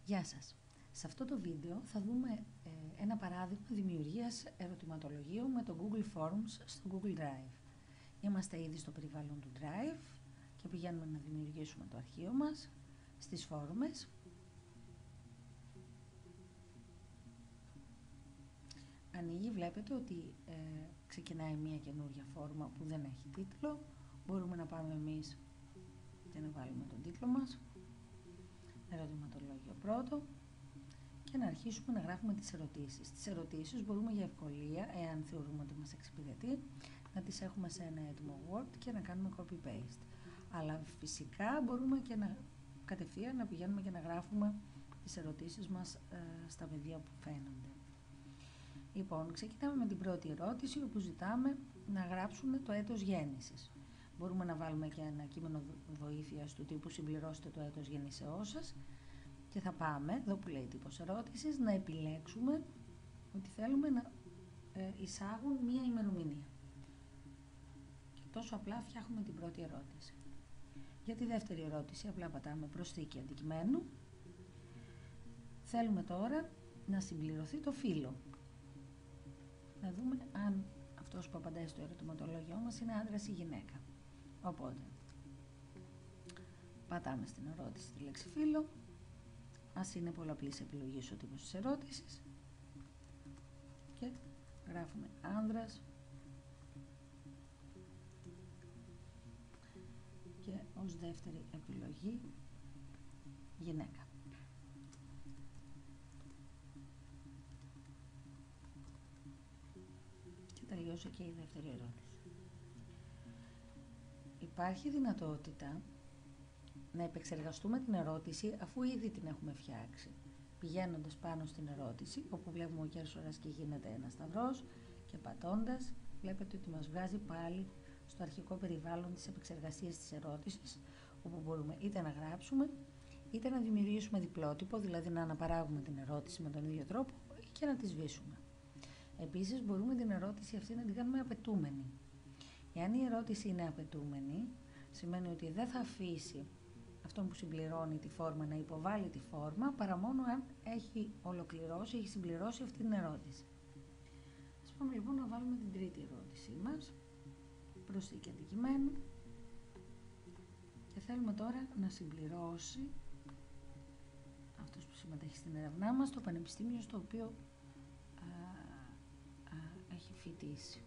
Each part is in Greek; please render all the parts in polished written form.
Γεια σας! Σε αυτό το βίντεο θα δούμε ένα παράδειγμα δημιουργίας ερωτηματολογίου με το Google Forms στο Google Drive. Είμαστε ήδη στο περιβάλλον του Drive και πηγαίνουμε να δημιουργήσουμε το αρχείο μας στις φόρμες. Ανοίγει, βλέπετε ότι ξεκινάει μια καινούρια φόρμα που δεν έχει τίτλο. Μπορούμε να πάμε εμείς και να βάλουμε τον τίτλο μας, ερωτηματολόγιο πρώτο, και να αρχίσουμε να γράφουμε τις ερωτήσεις. Τις ερωτήσεις μπορούμε για ευκολία, εάν θεωρούμε ότι μας εξυπηρετεί, να τις έχουμε σε ένα έτοιμο Word και να κάνουμε copy-paste. Αλλά φυσικά μπορούμε και κατευθείαν να πηγαίνουμε και να γράφουμε τις ερωτήσεις μας στα πεδία που φαίνονται. Λοιπόν, ξεκινάμε με την πρώτη ερώτηση, όπου ζητάμε να γράψουμε το έτος γέννησης. Μπορούμε να βάλουμε και ένα κείμενο βοήθειας του τύπου συμπληρώστε το έτος γεννήσεώς σας και θα πάμε, εδώ που λέει τύπος ερώτησης, να επιλέξουμε ότι θέλουμε να εισάγουν μία ημερομηνία. Και τόσο απλά φτιάχνουμε την πρώτη ερώτηση. Για τη δεύτερη ερώτηση απλά πατάμε προσθήκη αντικειμένου. Θέλουμε τώρα να συμπληρωθεί το φύλο. Να δούμε αν αυτός που απαντάει στο ερωτηματολόγιο μας είναι άντρας ή γυναίκα. Οπότε, πατάμε στην ερώτηση τη λέξη φύλο. Ας είναι πολλαπλής επιλογής ο τύπος της ερώτησης και γράφουμε άνδρας και ως δεύτερη επιλογή γυναίκα. Και τελειώσε και η δεύτερη ερώτηση. Υπάρχει δυνατότητα να επεξεργαστούμε την ερώτηση αφού ήδη την έχουμε φτιάξει, πηγαίνοντας πάνω στην ερώτηση, όπου βλέπουμε ο κέρσορας και γίνεται ένα σταυρός, και πατώντας βλέπετε ότι μας βγάζει πάλι στο αρχικό περιβάλλον της επεξεργασίας της ερώτησης, όπου μπορούμε είτε να γράψουμε είτε να δημιουργήσουμε διπλότυπο, δηλαδή να αναπαράγουμε την ερώτηση με τον ίδιο τρόπο και να τη σβήσουμε. Επίσης μπορούμε την ερώτηση αυτή να την κάνουμε απαιτούμενη. Εάν η ερώτηση είναι απαιτούμενη, σημαίνει ότι δεν θα αφήσει αυτόν που συμπληρώνει τη φόρμα να υποβάλει τη φόρμα, παρά μόνο αν έχει ολοκληρώσει, έχει συμπληρώσει αυτή την ερώτηση. Ας πάμε λοιπόν να βάλουμε την τρίτη ερώτησή μας, προσθήκη αντικειμένου, και θέλουμε τώρα να συμπληρώσει αυτός που συμμετέχει στην έρευνά μας το πανεπιστήμιο στο οποίο έχει φοιτήσει.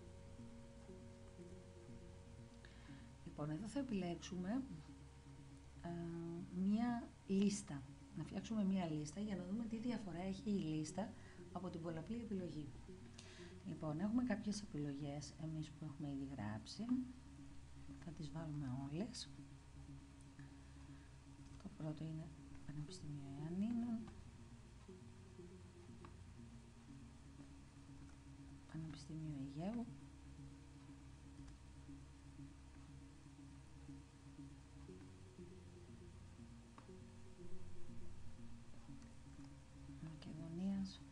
Λοιπόν, εδώ θα επιλέξουμε μία λίστα, να φτιάξουμε μία λίστα για να δούμε τι διαφορά έχει η λίστα από την πολλαπλή επιλογή. Λοιπόν, έχουμε κάποιες επιλογές εμείς που έχουμε ήδη γράψει, θα τις βάλουμε όλες. Το πρώτο είναι Πανεπιστήμιο Ιαννίνων, Πανεπιστήμιο Αιγαίου, Μακεδονίας,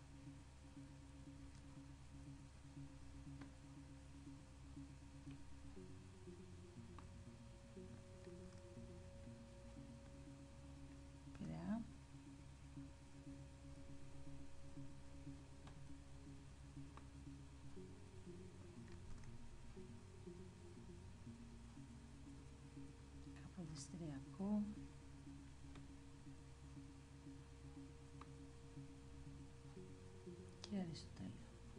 Πειραιά, Καποδιστριακό, και Αριστοτέλειο.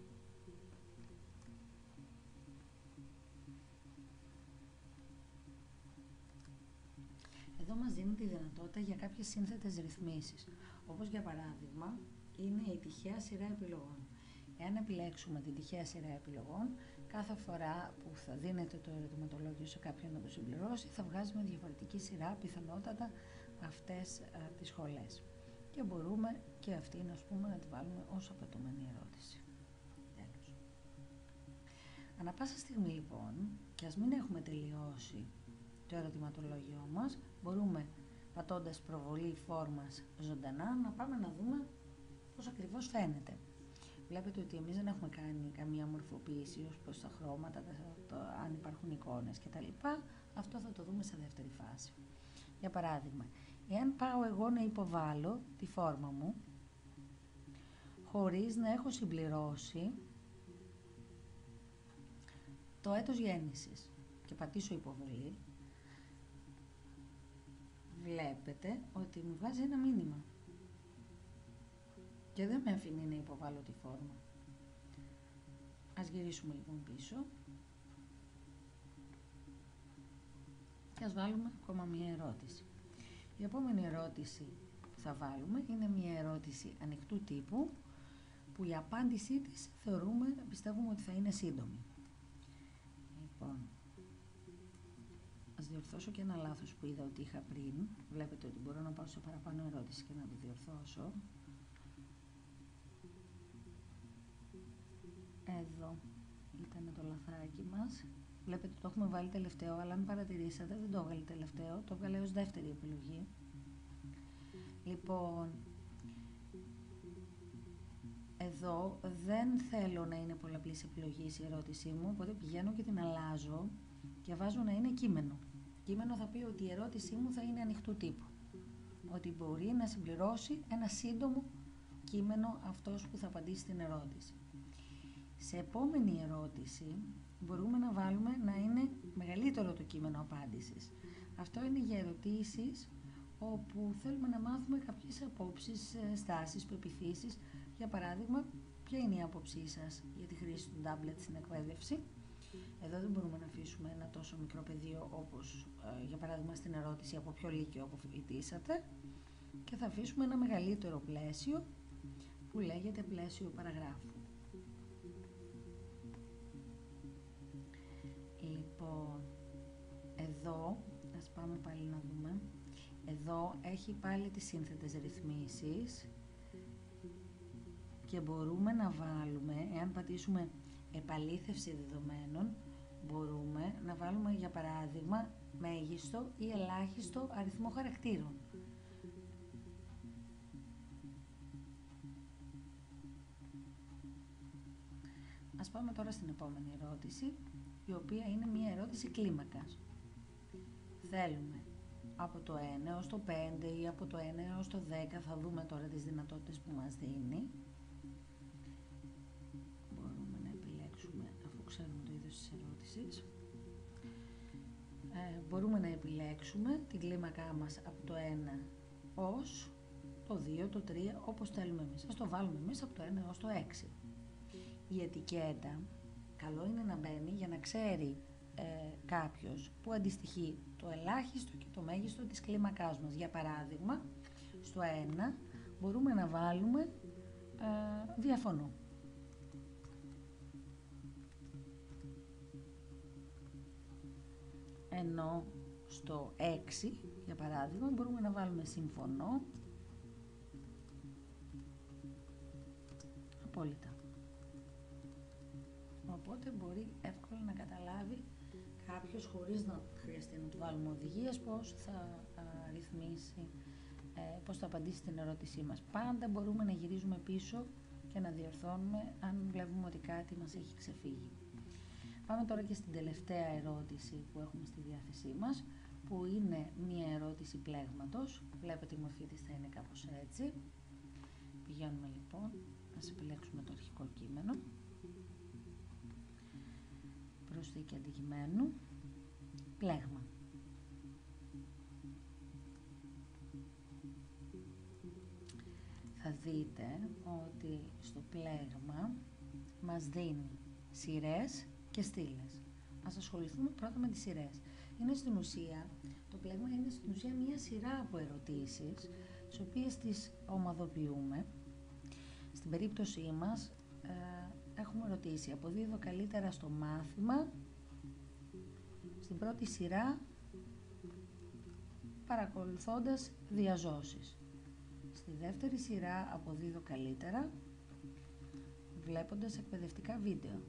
Εδώ μας δίνει τη δυνατότητα για κάποιες σύνθετες ρυθμίσεις, όπως για παράδειγμα είναι η τυχαία σειρά επιλογών. Εάν επιλέξουμε την τυχαία σειρά επιλογών, κάθε φορά που θα δίνετε το ερωτηματολόγιο σε κάποιον να το συμπληρώσει, θα βγάζει με διαφορετική σειρά πιθανότατα αυτές τις σχολές. Και μπορούμε και αυτήν, ας πούμε, να τη βάλουμε ως απαιτούμενη ερώτηση. Τέλος. Ανά πάσα στιγμή λοιπόν, και ας μην έχουμε τελειώσει το ερωτηματολόγιο μας, μπορούμε πατώντας προβολή φόρμας ζωντανά να πάμε να δούμε πώς ακριβώς φαίνεται. Βλέπετε ότι εμείς δεν έχουμε κάνει καμία μορφοποίηση ως προς τα χρώματα, αν υπάρχουν εικόνες κτλ. Αυτό θα το δούμε σε δεύτερη φάση. Για παράδειγμα, εάν πάω εγώ να υποβάλω τη φόρμα μου χωρίς να έχω συμπληρώσει το έτος γέννησης και πατήσω υποβολή, βλέπετε ότι μου βγάζει ένα μήνυμα και δεν με αφήνει να υποβάλω τη φόρμα. Ας γυρίσουμε λοιπόν πίσω και ας βάλουμε ακόμα μία ερώτηση. Η επόμενη ερώτηση που θα βάλουμε είναι μία ερώτηση ανοιχτού τύπου που η απάντησή της πιστεύουμε ότι θα είναι σύντομη. Λοιπόν, ας διορθώσω και ένα λάθος που είδα ότι είχα πριν. Βλέπετε ότι μπορώ να πάω σε παραπάνω ερώτηση και να το διορθώσω. Εδώ ήταν το λαθάκι μας. Βλέπετε το έχουμε βάλει τελευταίο, αλλά αν παρατηρήσατε δεν το έβγαλε τελευταίο, το έβγαλε ως δεύτερη επιλογή. Λοιπόν, εδώ δεν θέλω να είναι πολλαπλής επιλογής η ερώτησή μου, οπότε πηγαίνω και την αλλάζω και βάζω να είναι κείμενο. Κείμενο θα πει ότι η ερώτησή μου θα είναι ανοιχτού τύπου, ότι μπορεί να συμπληρώσει ένα σύντομο κείμενο αυτός που θα απαντήσει την ερώτηση. Σε επόμενη ερώτηση μπορούμε να βάλουμε να είναι μεγαλύτερο το κείμενο απάντησης. Αυτό είναι για ερωτήσεις όπου θέλουμε να μάθουμε κάποιες απόψεις, στάσεις, πεποιθήσεις. Για παράδειγμα, ποια είναι η άποψή σας για τη χρήση του τάμπλετ στην εκπαίδευση. Εδώ δεν μπορούμε να αφήσουμε ένα τόσο μικρό πεδίο όπως για παράδειγμα στην ερώτηση από ποιο λύκειο αποφοιτήσατε, και θα αφήσουμε ένα μεγαλύτερο πλαίσιο που λέγεται πλαίσιο παραγράφου. Λοιπόν, εδώ, ας πάμε πάλι να δούμε, εδώ έχει πάλι τις σύνθετες ρυθμίσεις και μπορούμε να βάλουμε, εάν πατήσουμε επαλήθευση δεδομένων, μπορούμε να βάλουμε για παράδειγμα μέγιστο ή ελάχιστο αριθμό χαρακτήρων. Ας πάμε τώρα στην επόμενη ερώτηση, η οποία είναι μια ερώτηση κλίμακας. Θέλουμε από το 1 έως το 5 ή από το 1 έως το 10, θα δούμε τώρα τις δυνατότητες που μας δίνει. Μπορούμε να επιλέξουμε, αφού ξέρουμε το είδος της ερώτησης, μπορούμε να επιλέξουμε την κλίμακά μας από το 1 ως το 2, το 3, όπως θέλουμε εμείς. Ας το βάλουμε εμείς από το 1 έως το 6. Η ετικέτα καλό είναι να μπαίνει για να ξέρει κάποιος που αντιστοιχεί το ελάχιστο και το μέγιστο της κλίμακάς μας. Για παράδειγμα, στο 1 μπορούμε να βάλουμε διαφωνώ. Ενώ στο 6, για παράδειγμα, μπορούμε να βάλουμε συμφωνώ απόλυτα. Οπότε μπορεί εύκολα να καταλάβει κάποιος, χωρίς να χρειαστεί να του βάλουμε οδηγίες, πώς θα ρυθμίσει, πώς θα απαντήσει στην ερώτησή μας. Πάντα μπορούμε να γυρίζουμε πίσω και να διορθώνουμε αν βλέπουμε ότι κάτι μας έχει ξεφύγει. Πάμε τώρα και στην τελευταία ερώτηση που έχουμε στη διάθεσή μας, που είναι μία ερώτηση πλέγματος. Βλέπετε η μορφή της θα είναι κάπως έτσι. Πηγαίνουμε λοιπόν, να επιλέξουμε το αρχικό κείμενο. Προσθήκη αντικειμένου, πλέγμα. Θα δείτε ότι στο πλέγμα μας δίνει σειρές και στήλες. Ας ασχοληθούμε πρώτα με τις σειρές. Είναι στην ουσία, το πλέγμα είναι στην ουσία μια σειρά από ερωτήσεις, τις οποίες τις ομαδοποιούμε. Στην περίπτωσή μας έχουμε ρωτήσει αποδίδω καλύτερα στο μάθημα, στην πρώτη σειρά παρακολουθώντας διαζώσεις. Στη δεύτερη σειρά αποδίδω καλύτερα βλέποντας εκπαιδευτικά βίντεο.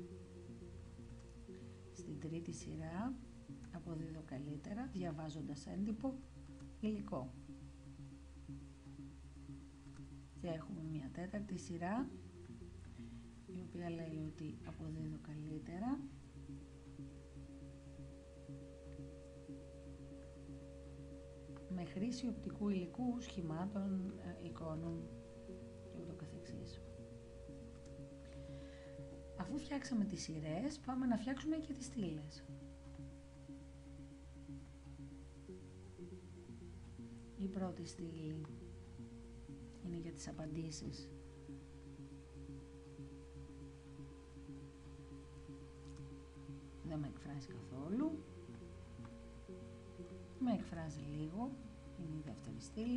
Στην τρίτη σειρά αποδίδω καλύτερα διαβάζοντας έντυπο υλικό. Και έχουμε μια τέταρτη σειρά η οποία λέει ότι αποδίδω καλύτερα με χρήση οπτικού υλικού, σχημάτων, εικόνων και ούτω καθεξής. Αφού φτιάξαμε τις σειρές, πάμε να φτιάξουμε και τις στήλες. Η πρώτη στήλη είναι για τις απαντήσεις. Δεν με εκφράζει καθόλου. Με εκφράζει λίγο. Είναι η δεύτερη στήλη.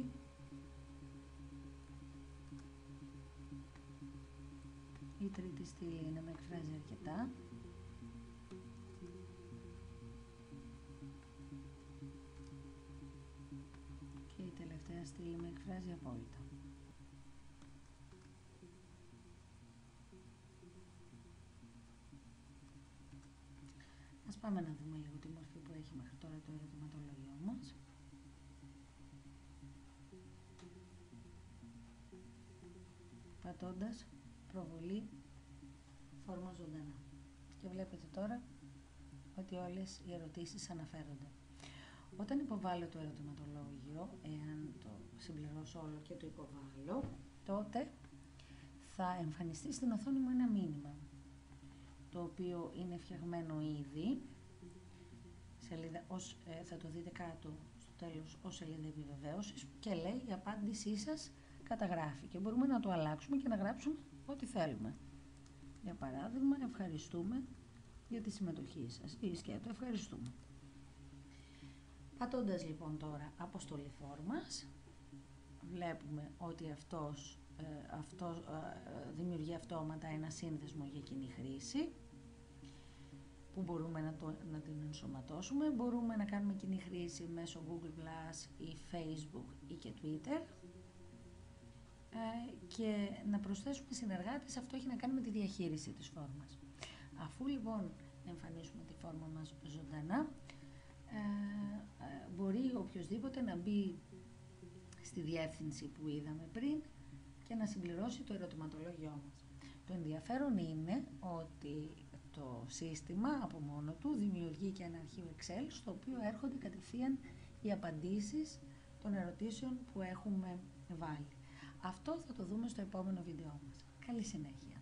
Η τρίτη στήλη είναι με εκφράζει αρκετά. Και η τελευταία στήλη με εκφράζει απόλυτα. Ας πάμε να δούμε λίγο τη μορφή που έχει μέχρι τώρα το ερωτηματολόγιο μας. Πατώντας προβολή φόρμα ζωντανά. Και βλέπετε τώρα ότι όλες οι ερωτήσεις αναφέρονται. Όταν υποβάλλω το ερωτηματολόγιο, εάν το συμπληρώσω όλο και το υποβάλλω, τότε θα εμφανιστεί στην οθόνη μου ένα μήνυμα, το οποίο είναι φτιαγμένο ήδη, σελίδα, θα το δείτε κάτω στο τέλος ως σελίδα επιβεβαίωσης, και λέει η απάντησή σας καταγράφει, και μπορούμε να το αλλάξουμε και να γράψουμε ό,τι θέλουμε. Για παράδειγμα, ευχαριστούμε για τη συμμετοχή σας, ή σκέτο ευχαριστούμε. Πατώντας λοιπόν τώρα αποστολή φόρμας, βλέπουμε ότι αυτό δημιουργεί αυτόματα ένα σύνδεσμο για κοινή χρήση, που μπορούμε να την ενσωματώσουμε. Μπορούμε να κάνουμε κοινή χρήση μέσω Google Plus ή Facebook ή και Twitter, και να προσθέσουμε συνεργάτες. Αυτό έχει να κάνει με τη διαχείριση της φόρμας. Αφού λοιπόν εμφανίσουμε τη φόρμα μας ζωντανά, μπορεί οποιοσδήποτε να μπει στη διεύθυνση που είδαμε πριν και να συμπληρώσει το ερωτηματολόγιό μας. Το ενδιαφέρον είναι ότι το σύστημα από μόνο του δημιουργεί και ένα αρχείο Excel, στο οποίο έρχονται κατευθείαν οι απαντήσεις των ερωτήσεων που έχουμε βάλει. Αυτό θα το δούμε στο επόμενο βίντεό μας. Καλή συνέχεια!